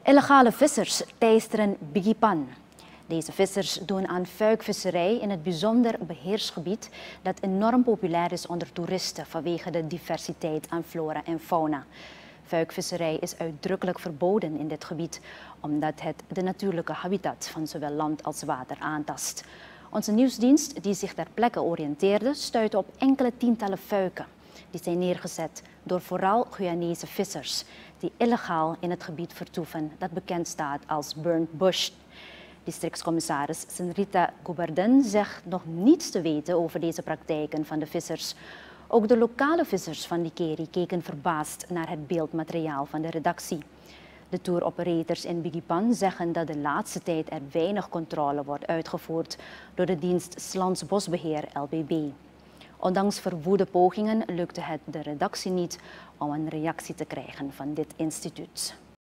Illegale vissers teisteren Bigipan. Deze vissers doen aan fuikvisserij in het bijzonder beheersgebied dat enorm populair is onder toeristen vanwege de diversiteit aan flora en fauna. Fuikvisserij is uitdrukkelijk verboden in dit gebied omdat het de natuurlijke habitat van zowel land als water aantast. Onze nieuwsdienst, die zich ter plekke oriënteerde, stuitte op enkele tientallen fuiken. Die zijn neergezet door vooral Guyanese vissers die illegaal in het gebied vertoeven dat bekend staat als Burnt Bush. Districtscommissaris Senrita Gubardin zegt nog niets te weten over deze praktijken van de vissers. Ook de lokale vissers van Likeri keken verbaasd naar het beeldmateriaal van de redactie. De touroperators in Bigipan zeggen dat de laatste tijd er weinig controle wordt uitgevoerd door de dienst Slans Bosbeheer LBB. Ondanks verwoede pogingen lukte het de redactie niet om een reactie te krijgen van dit instituut.